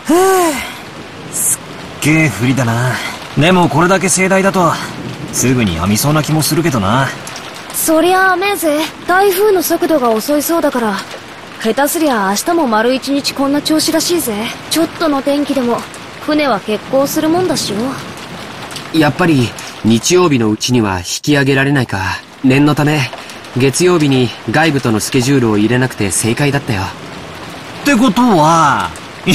すっげえ不利だな。でもこれだけ盛大だとすぐにやみそうな気もするけどな。 そりゃ甘えぜ。台風の速度が遅いそうだから、下手すりゃ明日も丸一日こんな調子らしいぜ。ちょっとの天気でも船は欠航するもんだしよ。 やっぱり日曜日のうちには引き上げられないか。念のため月曜日に外部とのスケジュールを入れなくて正解だったよ。 ってことは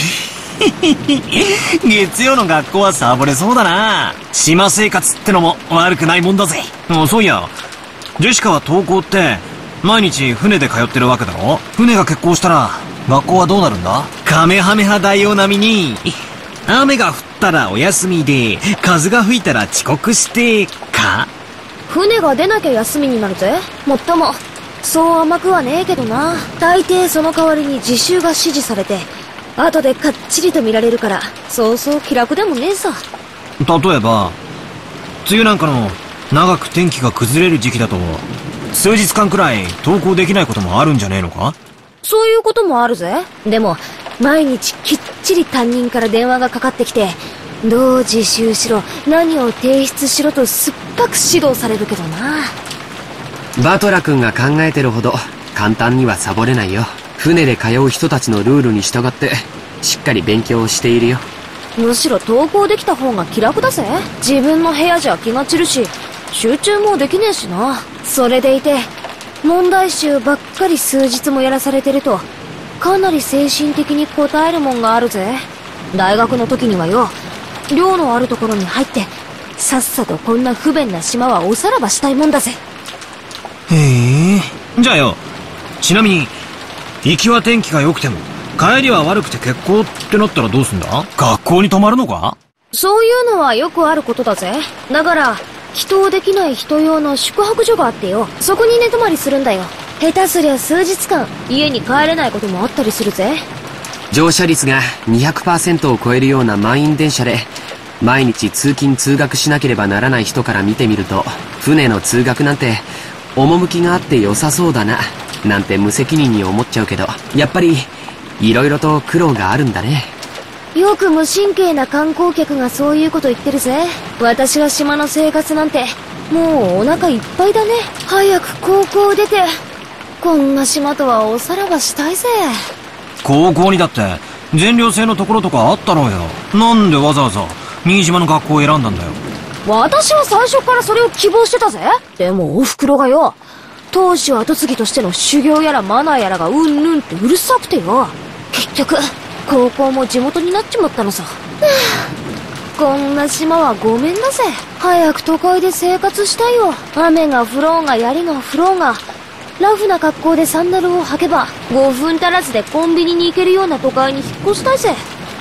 月曜の学校はサボれそうだな。島生活ってのも悪くないもんだぜ。そういや、ジェシカは登校って毎日船で通ってるわけだろ。船が欠航したら学校はどうなるんだ？カメハメハ大王並みに雨が降ったらお休みで、風が吹いたら遅刻してか。 船が出なきゃ休みになるぜ。もっともそう甘くはねえけどな。大抵その代わりに自習が指示されて、後でかっちりと見られるから、そうそう気楽でもねえさ。 例えば梅雨なんかの長く天気が崩れる時期だと数日間くらい登校できないこともあるんじゃねえのか？ そういうこともあるぜ。でも毎日きっちり担任から電話がかかってきて、どう自習しろ、何を提出しろと酸っぱく指導されるけどな。 バトラ君が考えてるほど簡単にはサボれないよ。船で通う人たちのルールに従ってしっかり勉強をしているよ。 むしろ登校できた方が気楽だぜ。自分の部屋じゃ気が散るし、集中もできねえしな。それでいて問題集ばっかり数日もやらされてると、かなり精神的に応えるもんがあるぜ。大学の時にはよ、寮のあるところに入ってさっさとこんな不便な島はおさらばしたいもんだぜ。 へえ。じゃあよ、ちなみに行きは天気が良くても帰りは悪くて欠航ってなったらどうすんだ？学校に泊まるのか？ そういうのはよくあることだぜ。だから帰島できない人用の宿泊所があってよ、そこに寝泊まりするんだよ。下手すりゃ数日間家に帰れないこともあったりするぜ。 乗車率が 200% を超えるような満員電車で毎日通勤通学しなければならない人から見てみると、船の通学なんて趣があって良さそうだななんて無責任に思っちゃうけど、やっぱり色々と苦労があるんだね。 よく無神経な観光客がそういうこと言ってるぜ。私は島の生活なんてもうお腹いっぱいだね。早く高校出てこんな島とはおさらばしたいぜ。 高校にだって全寮制のところとかあったろうよ。なんでわざわざ新島の学校を選んだんだよ。 私は最初からそれを希望してたぜ。でもお袋がよ、当主跡継ぎとしての修行やらマナーやらがうんぬんってうるさくてよ、結局高校も地元になっちまったのさ。こんな島はごめんだぜ。早く都会で生活したいよ。雨が降ろうが槍が降ろうが、ラフな格好でサンダルを履けば5分足らずでコンビニに行けるような都会に引っ越したいぜ。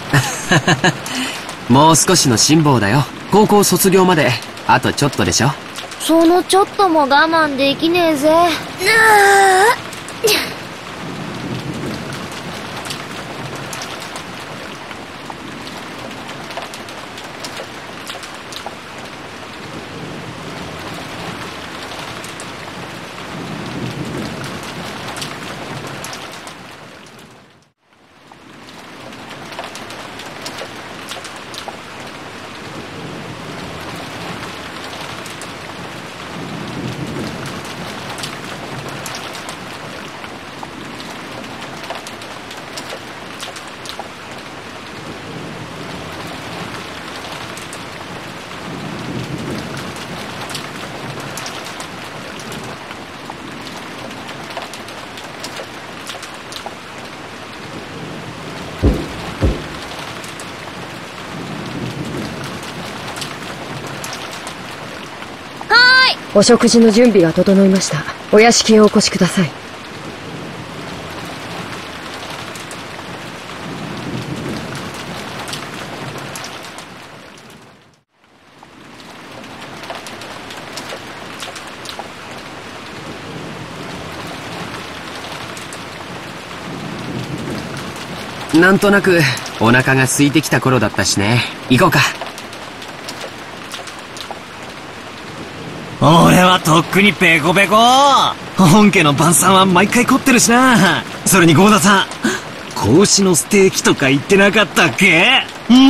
もう少しの辛抱だよ。高校卒業まであとちょっとでしょ。 そのちょっとも我慢できねえぜ。 お食事の準備が整いました。お屋敷へお越しください。 なんとなくお腹が空いてきた頃だったしね。行こうか。 俺はとっくにペコペコ。本家の晩餐は毎回凝ってるしな。それにゴーダさん、 子牛のステーキとか言ってなかったっけ？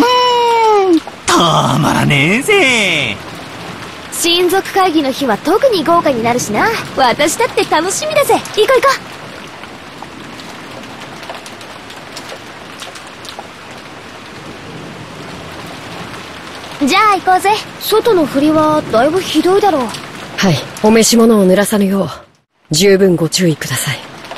たまらねえぜ。 親族会議の日は特に豪華になるしな。私だって楽しみだぜ。行こう行こう。じゃあ行こうぜ。外の振りはだいぶひどいだろう。 はい。お召し物を濡らさぬよう、十分ご注意ください。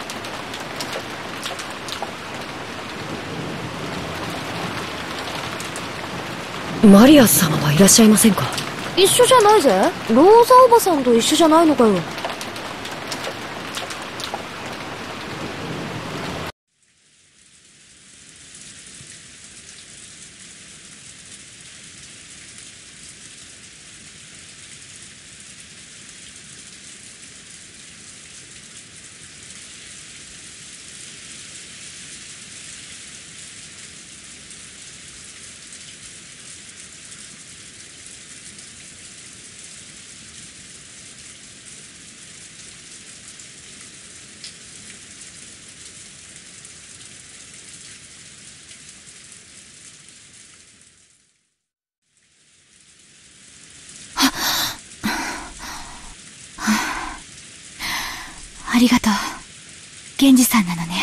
マリア様はいらっしゃいませんか？ 一緒じゃないぜ。ローザおばさんと一緒じゃないのかよ。 ありがとう。源氏さんなのね。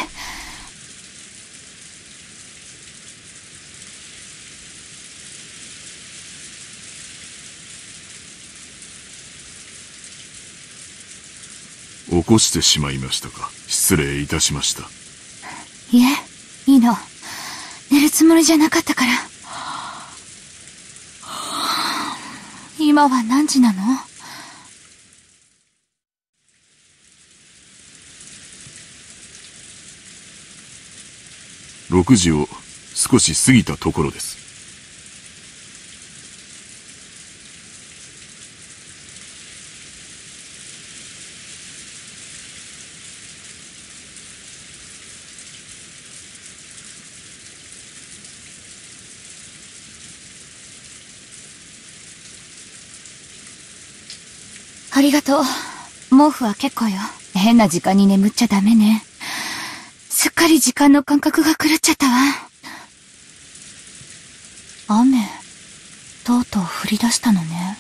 起こしてしまいましたか。失礼いたしました。 いえ、いいの。寝るつもりじゃなかったから。今は何時なの ？6時を少し過ぎたところです。 ありがとう。毛布は結構よ。変な時間に眠っちゃダメね。すっかり時間の感覚が狂っちゃったわ。雨、とうとう降り出したのね。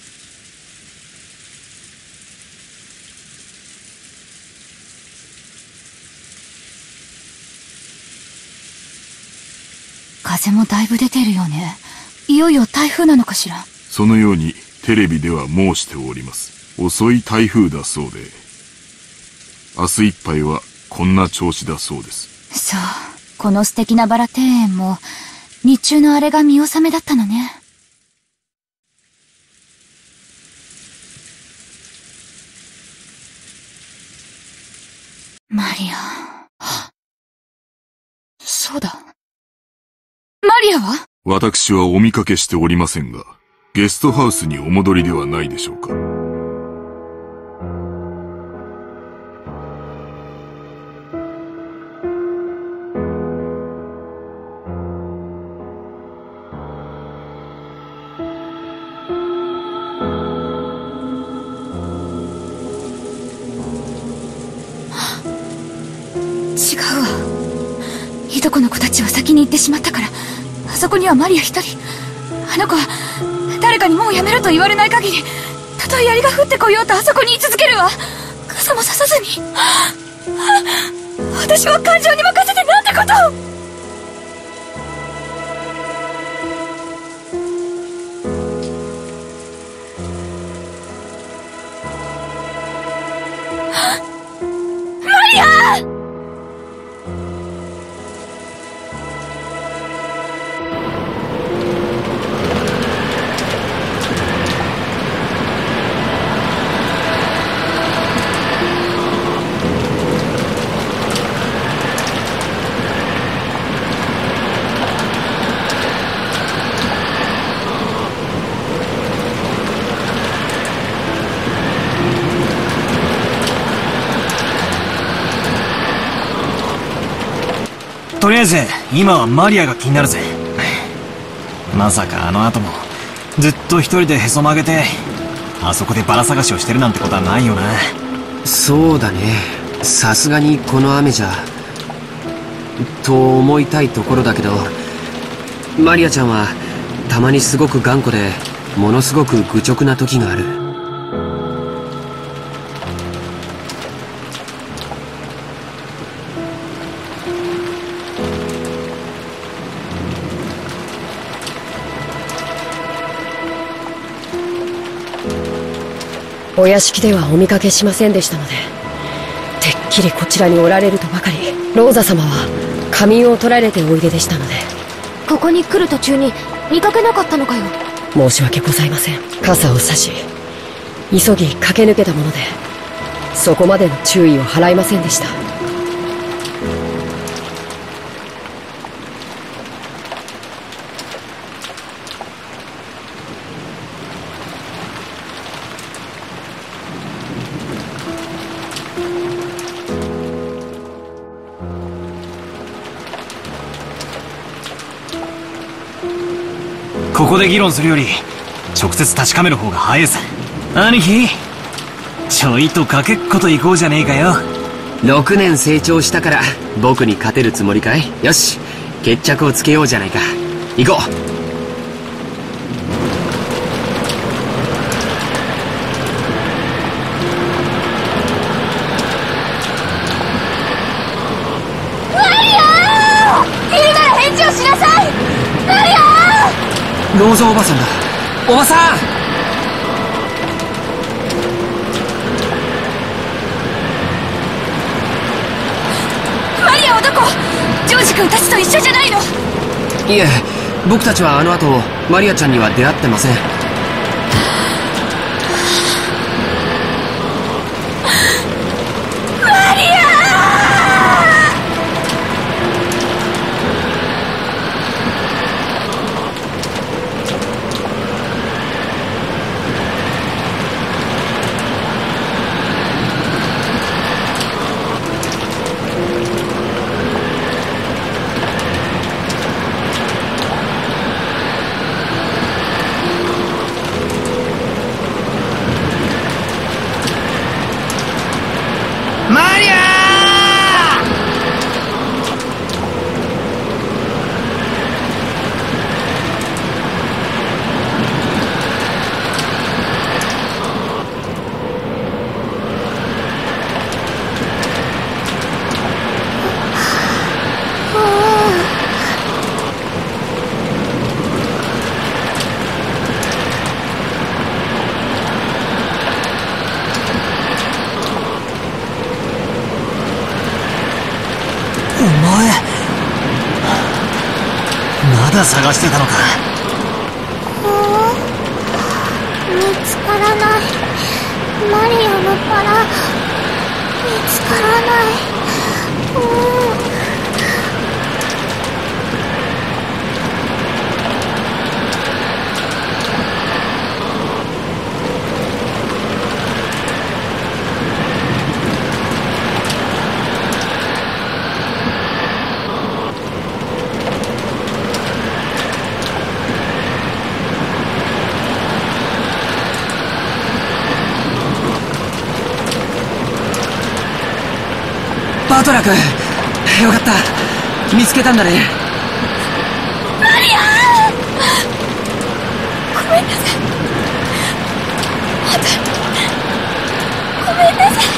風もだいぶ出てるよね。いよいよ台風なのかしら。 そのようにテレビでは申しております。遅い台風だそうで、明日いっぱいはこんな調子だそうです。 そう。この素敵なバラ庭園も、日中のあれが見納めだったのね。マリア。そうだ。マリアは？ 私はお見かけしておりませんが、ゲストハウスにお戻りではないでしょうか。 違うわ。いとこの子たちは先に行ってしまったから、あそこにはマリア一人。あの子は誰かにもうやめろと言われない限り、たとえ槍が降ってこようとあそこに居続けるわ。傘もささずに。私は感情に任せてなんてことを。マリア！ とりあえず今はマリアが気になるぜ。まさかあの後もずっと一人でへそ曲げてあそこでバラ探しをしてるなんてことはないよな。 そうだね。さすがにこの雨じゃ。 と思いたいところだけど、マリアちゃんはたまにすごく頑固でものすごく愚直な時がある。 お屋敷ではお見かけしませんでしたので、てっきりこちらにおられるとばかり。ローザ様は仮眠を取られておいででしたので。 ここに来る途中に見かけなかったのかよ。 申し訳ございません。傘を差し急ぎ駆け抜けたもので、そこまでの注意を払いませんでした。 ここで議論するより直接確かめる方が早いさ。兄貴、ちょいとかけっこと行こうじゃねえかよ。 6年成長したから僕に勝てるつもりかい？よし、決着をつけようじゃないか。行こう。ローザおばさんだ。おばさん！ マリアはどこ？ジョージ君たちと一緒じゃないの？ いえ、僕たちはあの後マリアちゃんには出会ってません。 マリア！ まだ探してたのか。 見つからない。マリアのバラ見つからない。 バトラ君、よかった、見つけたんだね。 マリア！ごめんなさい。本当にごめんなさい。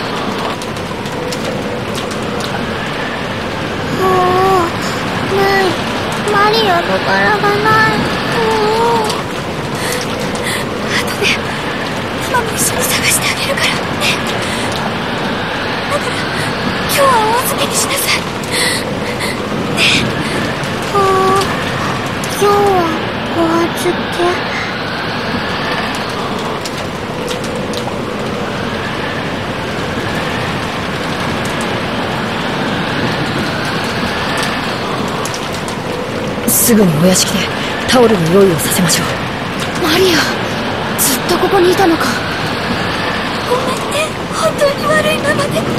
ない。マリアのバラがない。 後でママも一緒に探してあげるからね。だから今日はお預けにしなさい。ね。 今日はお預け。 すぐにお屋敷でタオルの用意をさせましょう。 マリア、ずっとここにいたのか。 ごめんね、本当に悪いままで。ごめんね。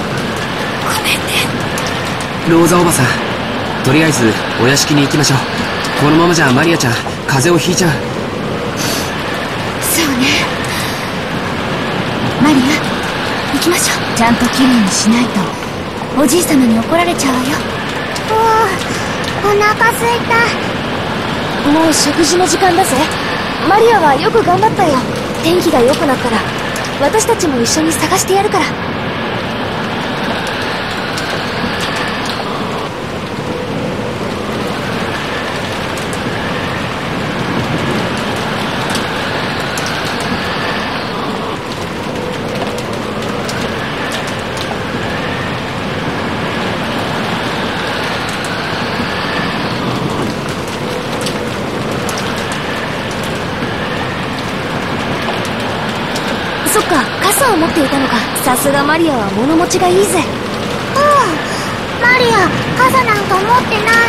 ローザおばさん、とりあえずお屋敷に行きましょう。このままじゃマリアちゃん風邪をひいちゃう。 そうね。マリア、行きましょう。ちゃんときれいにしないとおじい様に怒られちゃうわよ。 お腹すいた。もう食事の時間だぜ。マリアはよく頑張ったよ。天気が良くなったら私たちも一緒に探してやるから。そっか、傘を持っていたのか。さすがマリアは物持ちがいいぜ。マリア、傘なんか持ってない。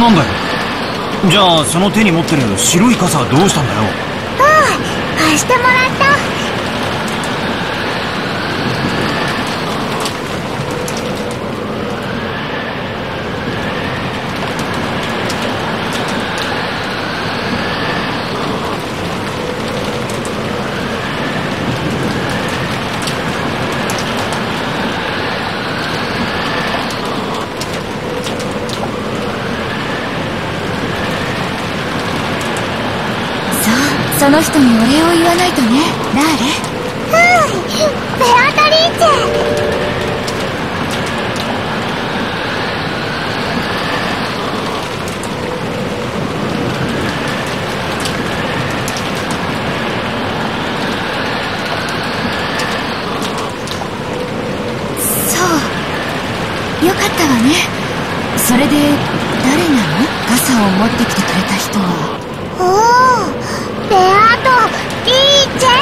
なんだよ。じゃあその手に持ってる白い傘はどうしたんだよ。 貸してもらった。 その人にお礼を言わないとね、ラーレ。 ベアトリーチェ。 そうよかったわね。それで誰なの？傘を持ってきてくれた人は。 ベアトリーチェ。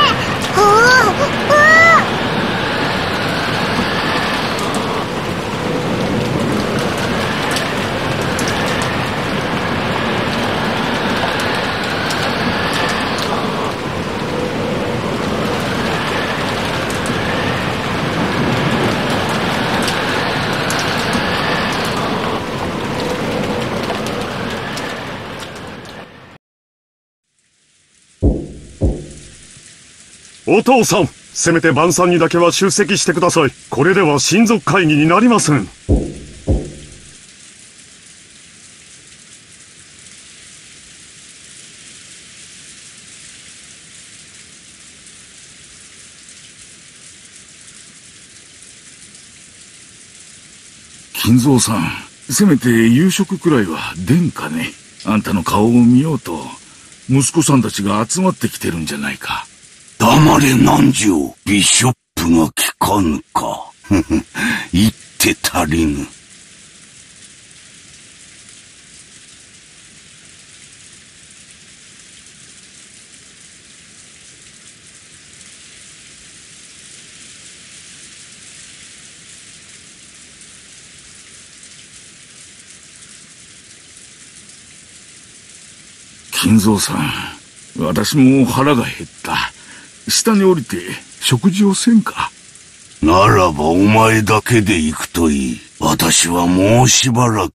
お父さん、せめて晩餐にだけは出席してください。これでは親族会議になりません。 金蔵さん、せめて夕食くらいは出んかね。あんたの顔を見ようと、息子さんたちが集まってきてるんじゃないか。 黙れ南條、ビショップが聞かぬか。言って足りぬ。 金蔵さん、私も腹が減った。下に降りて食事をせんか。 ならばお前だけで行くといい。私はもうしばらく